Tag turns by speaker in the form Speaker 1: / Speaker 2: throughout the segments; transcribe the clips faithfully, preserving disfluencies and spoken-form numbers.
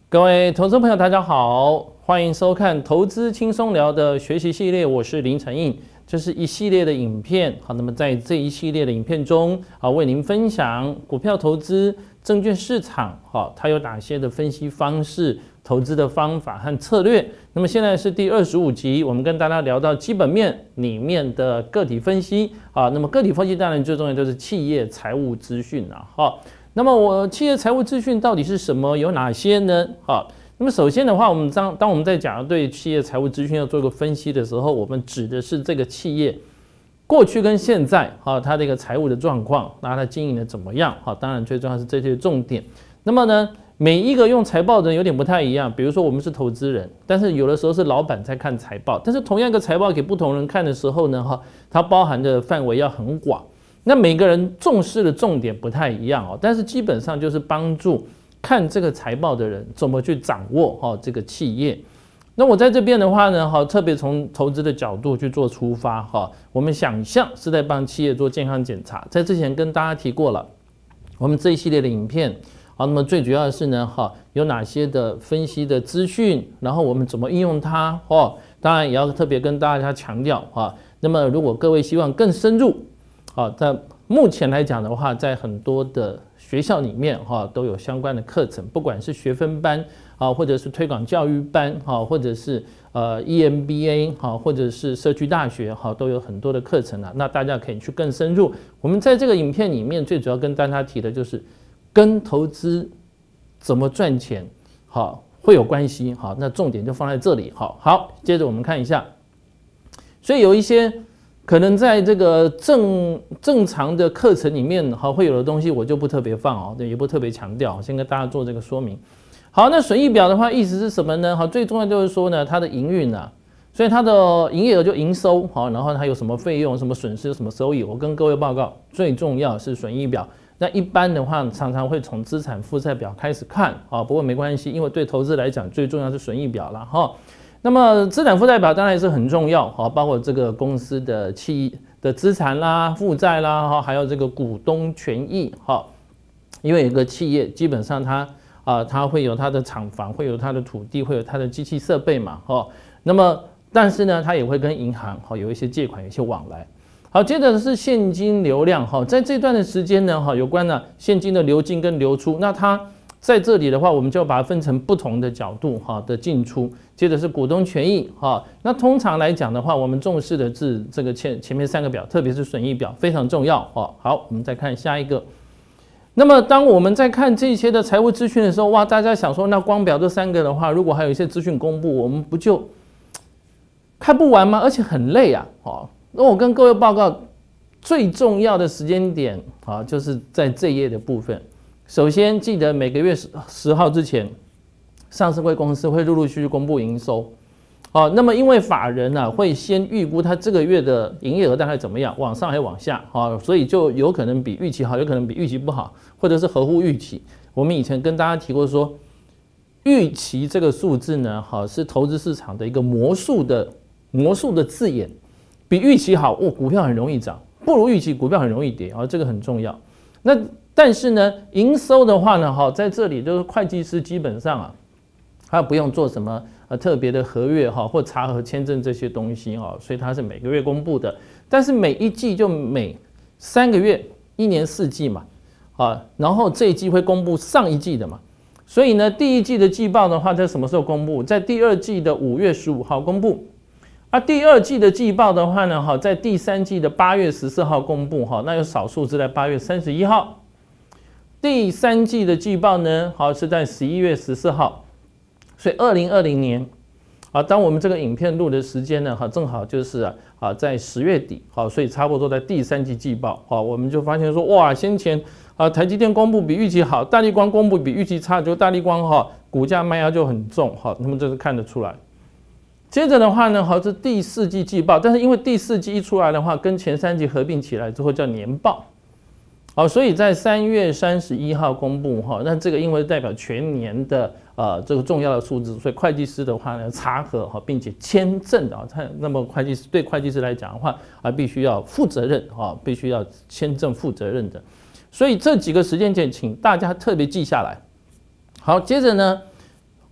Speaker 1: 各位投资朋友，大家好，欢迎收看《投资轻松聊》的学习系列，我是林承印。这是一系列的影片，好，那么在这一系列的影片中，啊，为您分享股票投资、证券市场，好，它有哪些的分析方式、投资的方法和策略。那么现在是第二十五集，我们跟大家聊到基本面里面的个体分析，啊，那么个体分析当然最重要就是企业财务资讯了，哈。那么我企业财务资讯到底是什么？有哪些呢？好，那么首先的话，我们当当我们在讲对企业财务资讯要做一个分析的时候，我们指的是这个企业过去跟现在，好，它的一个财务的状况，那它经营的怎么样？好，当然最重要是这些重点。那么呢，每一个用财报的人有点不太一样，比如说我们是投资人，但是有的时候是老板在看财报，但是同样一个财报给不同人看的时候呢，哈，它包含的范围要很广。那每个人重视的重点不太一样哦，但是基本上就是帮助看这个财报的人怎么去掌握哦这个企业。那我在这边的话呢，哈，特别从投资的角度去做出发哈，我们想象是在帮企业做健康检查。在之前跟大家提过了，我们这一系列的影片，好，那么最主要的是呢，哈，有哪些的分析的资讯，然后我们怎么应用它哦。当然也要特别跟大家强调哈，那么如果各位希望更深入。好，在目前来讲的话，在很多的学校里面哈都有相关的课程，不管是学分班啊，或者是推广教育班哈，或者是呃 E M B A 哈，或者是社区大学哈，都有很多的课程啊。那大家可以去更深入。我们在这个影片里面最主要跟大家提的就是跟投资怎么赚钱好会有关系。好，那重点就放在这里。好，好，接着我们看一下，所以有一些。可能在这个正正常的课程里面，好会有的东西我就不特别放哦，也不特别强调，先跟大家做这个说明。好，那损益表的话，意思是什么呢？好，最重要就是说呢，它的营运啊，所以它的营业额就营收，好，然后它有什么费用、什么损失、什么收益，我跟各位报告，最重要是损益表。那一般的话，常常会从资产负债表开始看，啊，不过没关系，因为对投资来讲，最重要是损益表了哈。那么资产负债表当然也是很重要，好，包括这个公司的企的资产啦、负债啦，哈，还有这个股东权益，哈，因为有一个企业基本上它啊，它会有它的厂房，会有它的土地，会有它的机器设备嘛，哈，那么但是呢，它也会跟银行哈有一些借款、有一些往来。好，接着是现金流量，哈，在这段的时间呢，哈，有关呢现金的流进跟流出，那它。在这里的话，我们就把它分成不同的角度哈的进出，接着是股东权益哈。那通常来讲的话，我们重视的是这个前前面三个表，特别是损益表非常重要哈。好，我们再看下一个。那么当我们在看这些的财务资讯的时候，哇，大家想说，那光表这三个的话，如果还有一些资讯公布，我们不就看不完吗？而且很累啊。哦，那我跟各位报告，最重要的时间点啊，就是在这一页的部分。首先记得每个月十号之前，上市柜公司会陆陆续续公布营收，好，那么因为法人啊会先预估他这个月的营业额大概怎么样，往上还是往下，好，所以就有可能比预期好，有可能比预期不好，或者是合乎预期。我们以前跟大家提过说，预期这个数字呢，好是投资市场的一个魔术的魔术的字眼，比预期好，哦，股票很容易涨；不如预期，股票很容易跌，啊，这个很重要。那但是呢，营收的话呢，哈，在这里就是会计师基本上啊，他不用做什么呃特别的合约哈或查核签证这些东西哈，所以它是每个月公布的。但是每一季就每三个月，一年四季嘛，啊，然后这一季会公布上一季的嘛，所以呢，第一季的季报的话，在什么时候公布？在第二季的五月十五号公布。啊，第二季的季报的话呢，哈，在第三季的八月十四号公布哈，那有少数是在八月三十一号。第三季的季报呢，好是在十一月十四号，所以二零二零年，啊，当我们这个影片录的时间呢，哈，正好就是啊，啊在十月底，好，所以差不多在第三季季报，好，我们就发现说，哇，先前啊台积电公布比预期好，大立光公布比预期差，就大立光哈股价卖压就很重，好，那么这是看得出来。接着的话呢，好是第四季季报，但是因为第四季一出来的话，跟前三季合并起来之后叫年报。好，所以在三月三十一号公布哈，那这个因为代表全年的呃这个重要的数字，所以会计师的话呢查核哈，并且签证的啊，那么会计师对会计师来讲的话啊，必须要负责任啊，必须要签证负责任的，所以这几个时间点，请大家特别记下来。好，接着呢，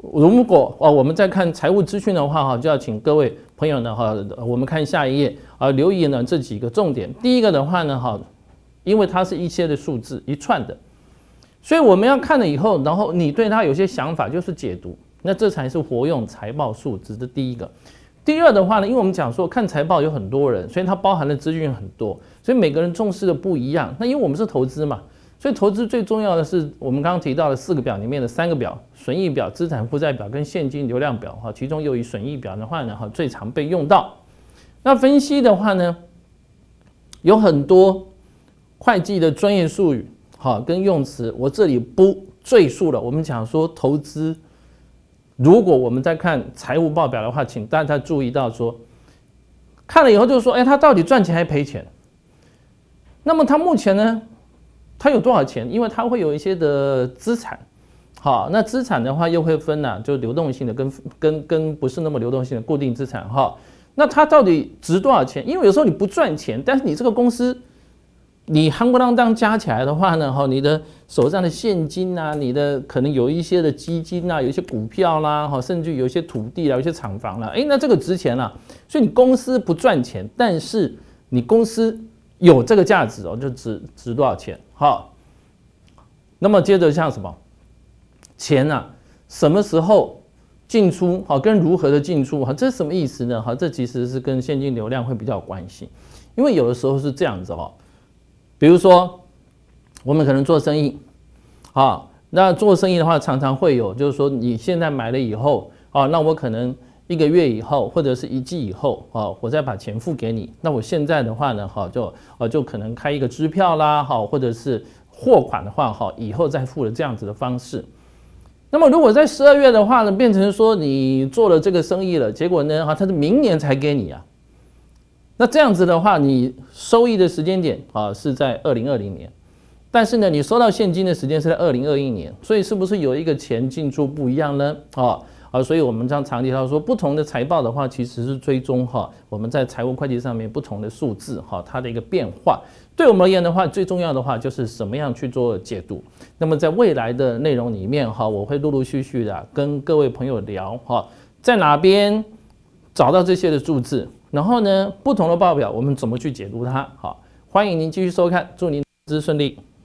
Speaker 1: 如果哦我们在看财务资讯的话哈，就要请各位朋友呢哈，我们看下一页啊，留意呢这几个重点。第一个的话呢哈，因为它是一些的数字一串的，所以我们要看了以后，然后你对它有些想法，就是解读，那这才是活用财报数字的第一个。第二的话呢，因为我们讲说看财报有很多人，所以它包含的资讯很多，所以每个人重视的不一样。那因为我们是投资嘛，所以投资最重要的是我们刚刚提到的四个表里面的三个表：损益表、资产负债表跟现金流量表。哈，其中又以损益表的话呢，哈最常被用到。那分析的话呢，有很多会计的专业术语，哈跟用词，我这里不赘述了。我们讲说投资。如果我们在看财务报表的话，请大家注意到说，看了以后就说，哎，他到底赚钱还赔钱？那么他目前呢，他有多少钱？因为他会有一些的资产，好，那资产的话又会分啊，就流动性的跟跟跟不是那么流动性的固定资产，哈，那他到底值多少钱？因为有时候你不赚钱，但是你这个公司。你夯不啷当加起来的话呢，哈，你的手上的现金啊，你的可能有一些的基金啊，有一些股票啦，哈，甚至有一些土地啦，有一些厂房啦，哎，那这个值钱啦。所以你公司不赚钱，但是你公司有这个价值哦，就值值多少钱？好，那么接着像什么钱啊，什么时候进出？好，跟如何的进出？哈，这是什么意思呢？哈，这其实是跟现金流量会比较有关系，因为有的时候是这样子哦。比如说，我们可能做生意，啊，那做生意的话，常常会有，就是说你现在买了以后，啊，那我可能一个月以后，或者是一季以后，啊，我再把钱付给你。那我现在的话呢，哈，就呃就可能开一个支票啦，哈，或者是货款的话，哈，以后再付的这样子的方式。那么如果在十二月的话呢，变成说你做了这个生意了，结果呢，哈，它是明年才给你啊。那这样子的话，你收益的时间点啊是在二零二零年，但是呢，你收到现金的时间是在二零二一年，所以是不是有一个钱进出不一样呢？啊啊，所以我们常常提到说，不同的财报的话，其实是追踪哈我们在财务会计上面不同的数字哈它的一个变化。对我们而言的话，最重要的话就是怎么样去做解读。那么在未来的内容里面哈，我会陆陆续续的跟各位朋友聊哈，在哪边找到这些的数字。然后呢，不同的报表我们怎么去解读它？好，欢迎您继续收看，祝您投资顺利。